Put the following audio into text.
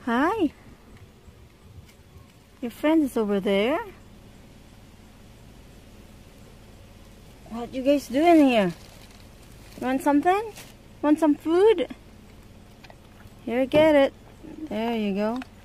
Hi. Your friend is over there. What you guys doing here? You want something? Want some food? Here, get it. There you go.